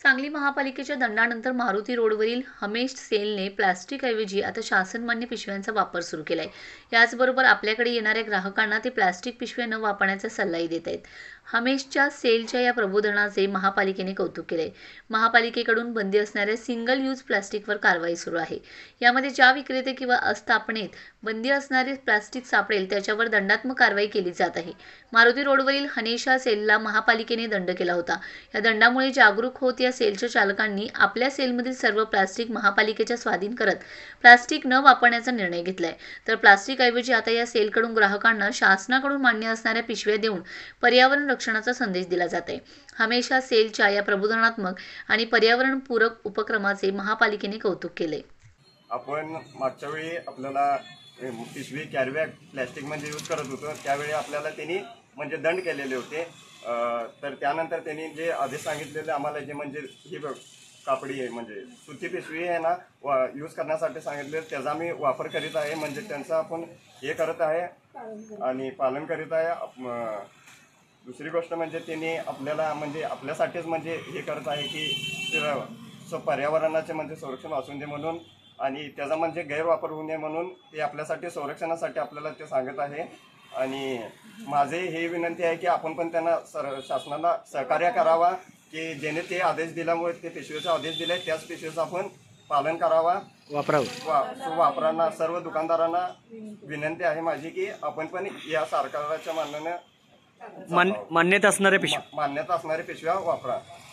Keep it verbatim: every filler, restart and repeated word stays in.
सांगली महापालिकेच्या दंडानंतर मारुती रोडवरील हमेश सेलने प्लास्टिकऐवजी आता शासनमान्य पिशव्यांचा वापर सुरू केलाय। याचबरोबर आपल्याकडे येणाऱ्या ग्राहकांना ते प्लास्टिक पिशव्या न वापरण्याचा सल्लाही देत आहेत। हमेशच्या सेलच्या या प्रबोधनाचे महापालिकेने कौतुक केले। महापालिकेकडून बंदी असणाऱ्या सिंगल यूज प्लास्टिकवर कारवाई सुरू आहे। यामध्ये ज्या विक्रेते किंवा आस्थापनेत बंदी असणारे प्लास्टिक सापडेल त्याच्यावर दंडात्मक कारवाई केली जात आहे। मारुती रोडवरील हमेशा सेलला महापालिकेने दंड केला होता। या दंडामुळे जागरूक होत या सेलच्या चालकांनी आपल्या सेलमधील सर्व प्लास्टिक महापालिकेच्या स्वाधीन करत प्लास्टिक न वापरण्याचा निर्णय घेतलाय। तर प्लास्टिक ऐवजी आता या सेलकडून ग्राहकांना शासनाकडून मान्य असणाऱ्या पिशव्या देऊन पर्यावरण रक्षणाचा संदेश दिला जात आहे। हमेशा सेलच्या या प्रबोधनात्मक आणि पर्यावरणपूरक उपक्रमाचे महापालिकेने कौतुक केले। आपण मागच्या वेळी आपल्याला पिशवी कॅरीबॅग प्लॅस्टिक मध्ये यूज करत होतो, त्यावेळी आपल्याला त्यांनी म्हणजे दंड केलेले होते। तर त्यानंतर त्यांनी जे आधी सांगितलेले आम्हाला जे म्हणजे ही कापडी आहे म्हणजे सुती पिशवी आहे ना यूज करण्यासाठी सांगितले, त्याचा मी वापर करीत आहे। म्हणजे त्यांचा आपण हे करत आहे आणि पालन करीत आहे। दुसरी गोष्ट म्हणजे त्यांनी आपल्याला म्हणजे आपल्यासाठीच म्हणजे हे करत आहे की पर्यावरणाचे म्हणजे संरक्षण असून दे म्हणून आणि त्याचा म्हणजे गैरवापर होऊ नये म्हणून ते आपल्यासाठी संरक्षणासाठी आपल्याला ते सांगत आहे। आणि माझे हे विनंती आहे की आपण पण त्यांना सर शासनाला सहकार्य करावा की जेणे ते आदेश दिल्यामुळे ते पिशवीचा आदेश दिले त्याच पिशवीचं आपण पालन करावा वापरावं वा वापरांना सर्व दुकानदारांना विनंती आहे माझी की आपण पण या सरकारच्या मान्याने मान्यता असणाऱ्या पिशव्या मान्यता असणाऱ्या पिशव्या वापरा।